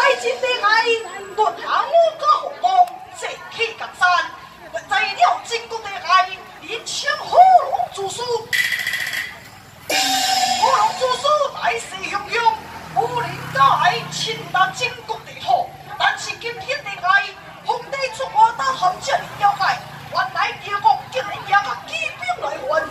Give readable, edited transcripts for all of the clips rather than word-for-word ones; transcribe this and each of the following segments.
真的爱，论行我个红光，这起江山，在了真国的爱，人称火龙之师。火龙之师来势汹汹，武林界侵达真国地土，但是今天的爱，皇帝出我打含这里了解，原来帝国竟然也个起兵来还。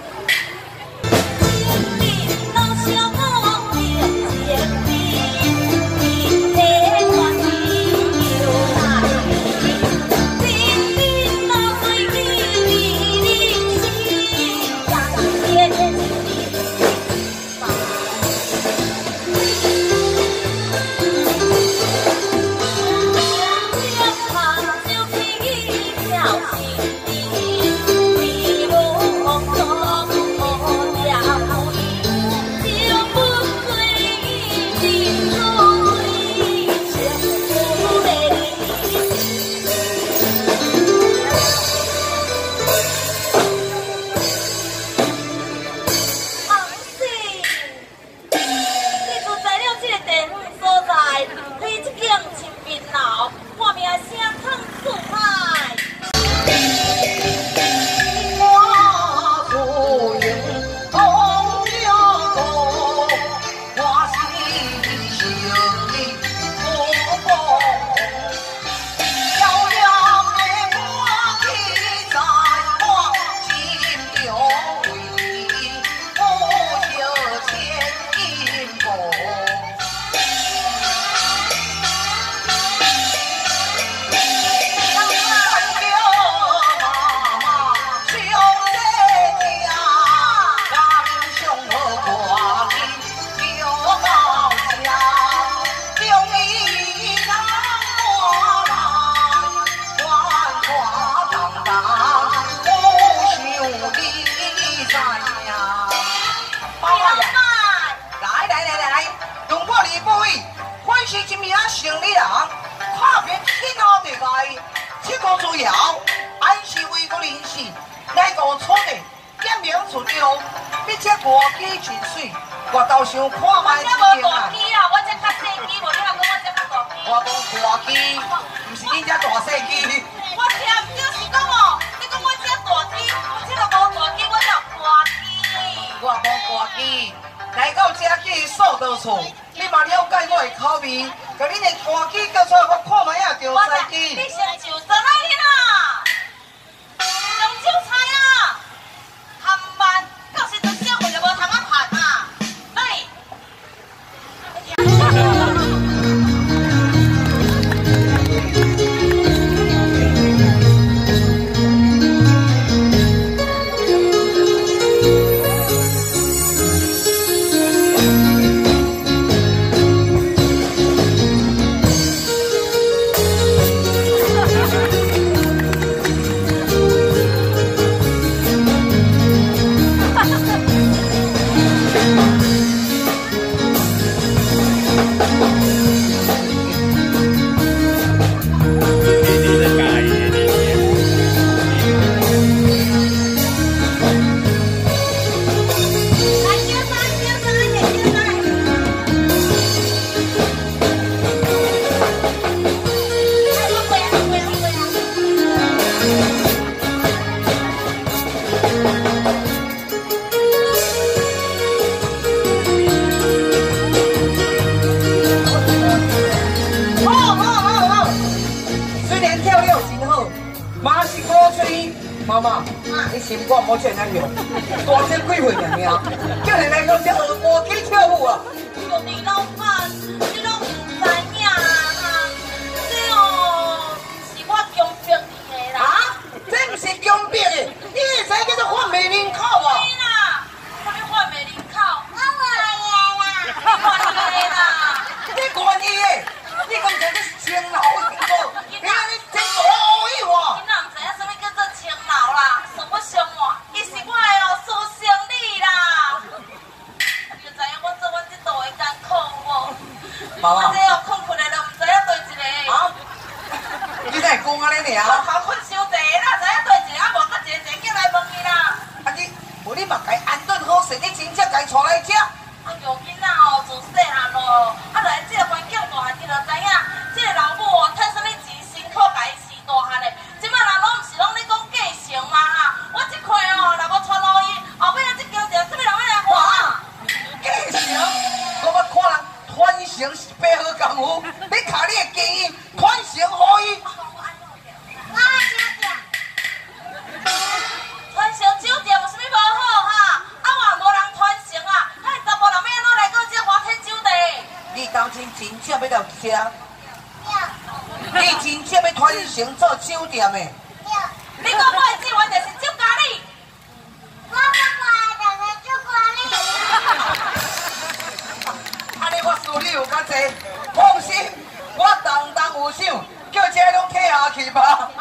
我倒想看卖这个啊！ 我这较细机，无你若讲我这较大机。 我讲大机，毋是你这大细机。 我听唔就是讲哦，你讲我这大机，这个无大机，我叫大机。 我无大机，来到这去数到厝，你嘛了解我的口味，甲恁的大机叫出来，我看卖啊着细机。 你先就真爱你啦，用酒菜啊，含慢，到时阵社会就无通啊盼啊。 妈妈，你心肝无这样用，大声几岁尔尔，叫人来到这学歌去跳舞啊！ 兄弟老板，你拢唔知影啊？这哦，是我强迫你的啦。 啊？这唔是强迫的，你会使叫做换美人口啊？ 对啦，什么换美人口？我换你的啦。 你换伊的，你刚才你是青老的个，你安尼真多意哇！ 你哪唔知影什么叫做青老啦？什么上我，伊是我的哦，师兄弟啦。你就知影我做我这道的艰苦无？ 妈妈， 我这哦困困的都唔知影对一个。 啊？你才讲安尼尔？ 我头困伤济啦，知影对一个，啊无甲一个叫来问伊啦。 啊你，无你嘛该安顿好势，你真正该带来遮。 啊，有囡仔哦，自细汉咯，啊来这个环境大汉，你就知影，这你真正要传承做酒店的？ 你讲我的志愿就是酒咖喱。我安尼我事你有较济，放心，我当有想，叫这拢退下去吧。